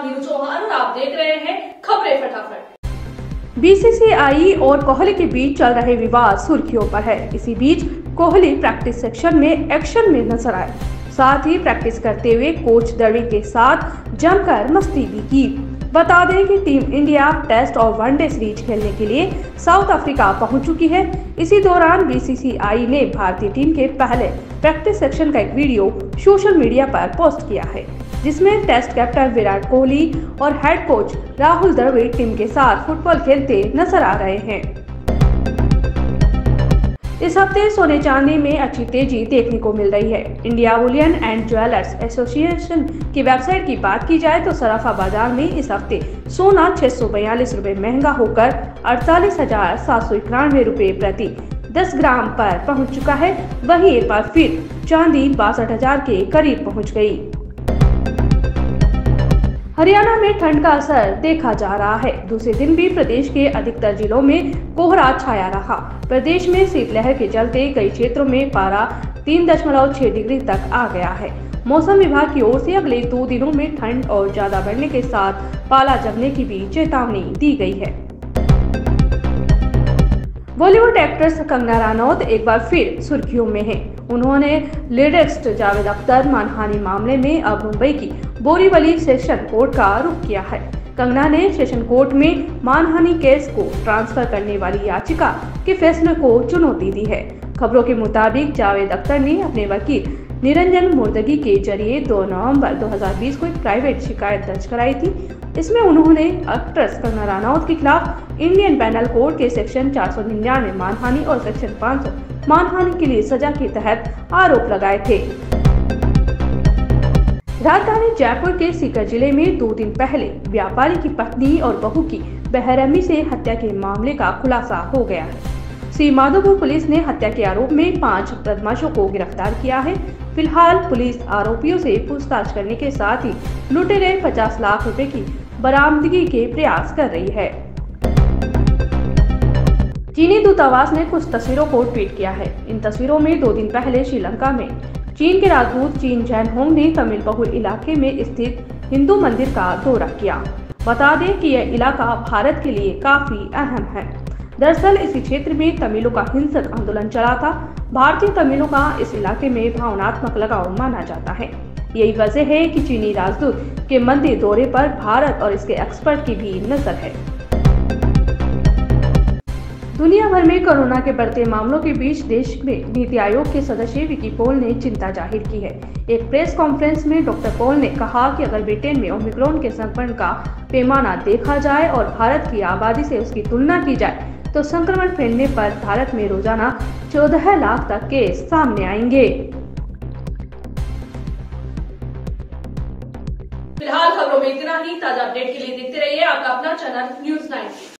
नीरू चौहान और आप देख रहे हैं खबरें फटाफट। बीसीसीआई और कोहली के बीच चल रहे विवाद सुर्खियों पर है। इसी बीच कोहली प्रैक्टिस सेक्शन में एक्शन में नजर आए, साथ ही प्रैक्टिस करते हुए कोच द्रविड़ के साथ जमकर मस्ती भी की। बता दें कि टीम इंडिया टेस्ट और वनडे सीरीज खेलने के लिए साउथ अफ्रीका पहुंच चुकी है। इसी दौरान बीसीसीआई ने भारतीय टीम के पहले प्रैक्टिस सेक्शन का एक वीडियो सोशल मीडिया पर पोस्ट किया है, जिसमें टेस्ट कैप्टन विराट कोहली और head coach Rahul Dravid team के साथ फुटबॉल खेलते नजर आ रहे हैं। इस हफ्ते सोने चांदी में अच्छी तेजी देखने को मिल रही है। India bullion and jewellers association की वेबसाइट की बात की जाए तो सराफा बाजार में इस हफ्ते सोना 642 रुपए महंगा होकर 48,791 रुपए प्रति 10 ग्राम पर पहुंच चुका है। वहीं एक बार फिर चांदी 62,000 के करीब पहुंच गई। हरियाणा में ठंड का असर देखा जा रहा है। दूसरे दिन भी प्रदेश के अधिकतर जिलों में कोहरा छाया रहा। प्रदेश में शीतलहर के चलते कई क्षेत्रों में पारा 3.6 डिग्री तक आ गया है। मौसम विभाग की ओर से अगले 2 दिनों में ठंड और ज्यादा बढ़ने के साथ पाला जमने की भी चेतावनी दी गई है। बॉलीवुड एक्ट्रेस कंगना रनौत एक बार फिर सुर्खियों में है। उन्होंने लिरिक्स्ट जावेद अख्तर मानहानि मामले में अब मुंबई की बोरीवली सेशन कोर्ट का रुख किया है। कंगना ने सेशन कोर्ट में मानहानि केस को ट्रांसफर करने वाली याचिका के फैसले को चुनौती दी है। खबरों के मुताबिक जावेद अख्तर ने अपने वकील निरंजन मुर्तगी के जरिए 2 नवंबर 2020 को एक प्राइवेट शिकायत दर्ज कराई थी। इसमें उन्होंने एक्ट्रेस कंगना रनौत के खिलाफ इंडियन पेनल कोड के सेक्शन 499 मानहानि और सेक्शन 500 मानहानि के लिए सजा के तहत आरोप लगाए थे। राजधानी जयपुर के सीकर जिले में 2 दिन पहले व्यापारी की पत्नी और बहू की बेरहमी से हत्या के मामले का खुलासा हो गया है। श्री माधोपुर पुलिस ने हत्या के आरोप में 5 बदमाशों को गिरफ्तार किया है। फिलहाल पुलिस आरोपियों से पूछताछ करने के साथ ही लूटे गए 50 लाख रुपए की बरामदगी के प्रयास कर रही है। चीनी दूतावास ने कुछ तस्वीरों को ट्वीट किया है। इन तस्वीरों में 2 दिन पहले श्रीलंका में चीन के राजदूत चीन जैनहोंग ने तमिल बहुल इलाके में स्थित हिंदू मंदिर का दौरा किया। बता दें कि यह इलाका भारत के लिए काफी अहम है। दरअसल इसी क्षेत्र में तमिलों का हिंसक आंदोलन चला था। भारतीय तमिलों का इस इलाके में भावनात्मक लगाव माना जाता है। यही वजह है कि चीनी राजदूत के मंदिर दौरे पर भारत और इसके एक्सपर्ट की भी नजर है। दुनिया भर में कोरोना के बढ़ते मामलों के बीच देश में नीति आयोग के सदस्य विकी पॉल ने चिंता जाहिर की है। एक प्रेस कॉन्फ्रेंस में डॉक्टर पॉल ने कहा कि अगर ब्रिटेन में ओमिक्रॉन के संक्रमण का पैमाना देखा जाए और भारत की आबादी से उसकी तुलना की जाए तो संक्रमण फैलने पर भारत में रोजाना 14 लाख तक केस सामने आएंगे। फिलहाल खबरों में इतना ही। ताजा अपडेट के लिए देखते रहिए आपका अपना चैनल न्यूज़ 9।